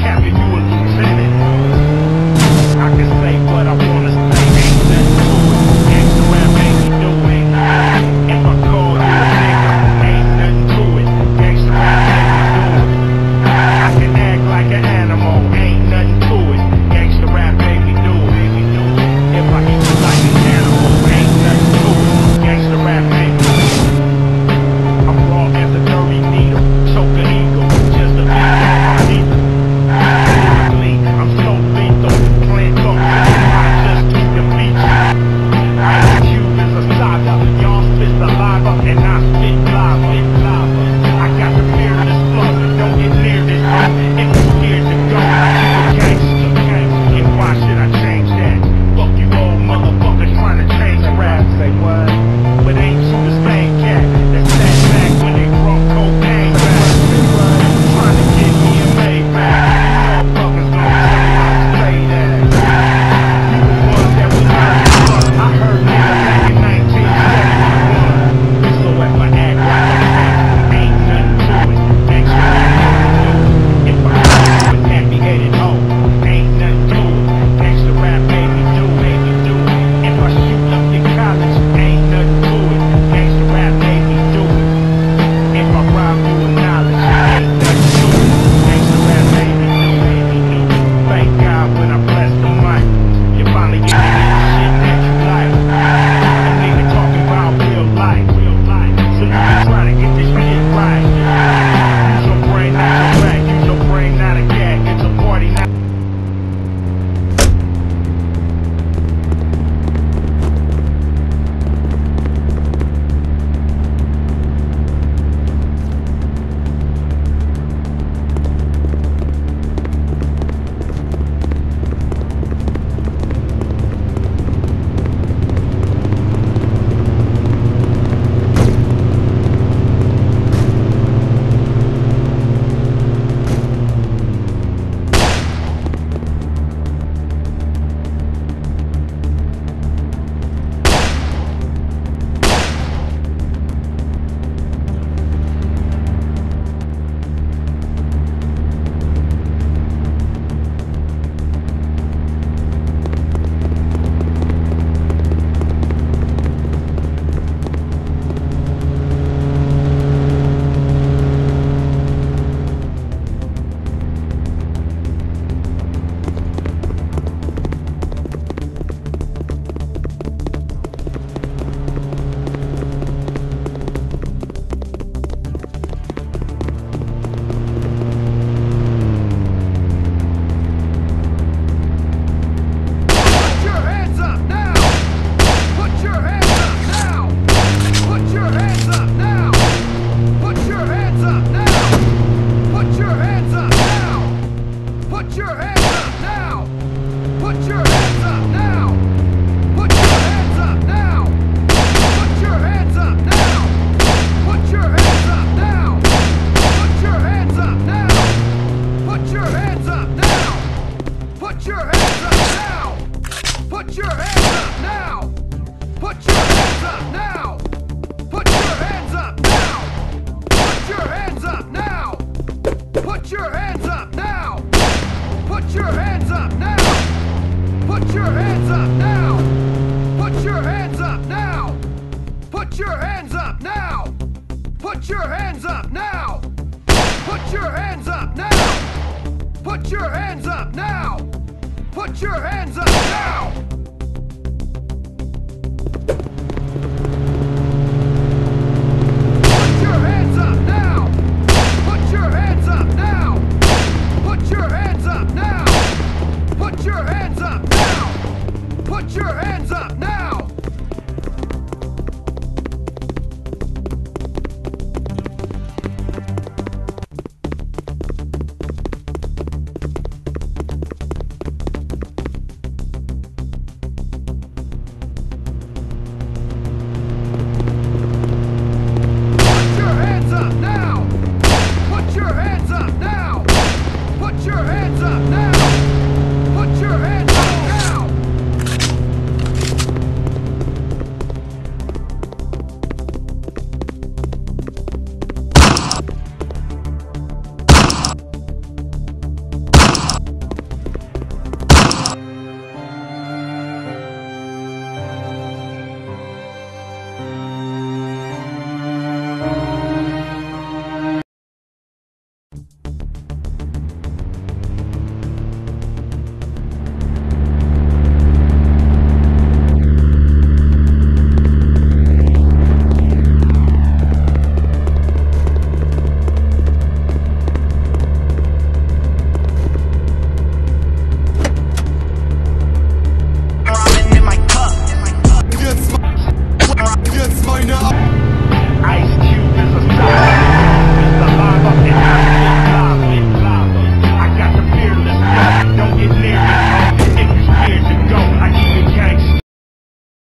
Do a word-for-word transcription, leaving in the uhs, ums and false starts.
captain, you a lieutenant. I can say what I wanna say, ain't nothing to it. Gangsta rap make me do it. If I call you a nigga, ain't nothing to it. Gangsta rap make me do it. I can act like an animal, ain't nothing to it. Gangsta rap make me do it. If I eat you like an animal, ain't nothing to it. Gangsta rap make me do it. I'm raw as a dirty needle, choke an eagle, just a bit on my people. Lyrically, I'm so lethal, playing talk to the mind just to defeat you. Ice Cube is a saga, y'all spit saliva, and I spit lava, lava. I got the fearless flow, don't get near this hoe. If you scared to go, you a gangster, gangster. And why should I change that? Fuck you old motherfuckers trying to change rap. Say what? But ain't you the same cat that sat back when they brought cocaine back? Trying to get me a Maybach. You motherfuckers don't tell me how to play that. You the ones that was out of luck. I heard niggas back in nineteen seventy-one. So if I act like a fan, ain't nothing to it. Gangsta rap make me do it. If I call you a nappy-headed hoe, ain't nothing to it. Gangsta rap make me do it. If I shoot up your college, ain't nothing to it. Gangsta rap make me do it. If I rob you of knowledge, ain't nothing to it. Gangsta rap make me do it. Thank God when I bless the mic, you finally get to hear the shit that you like. A nigga talking about real life, real life. So you can try to get this shit right. Use your brain, not your back. Use your brain, not a gag. It's a party, not Put your hands up now! Put your hands up now! Put your hands up now! Put your hands up now!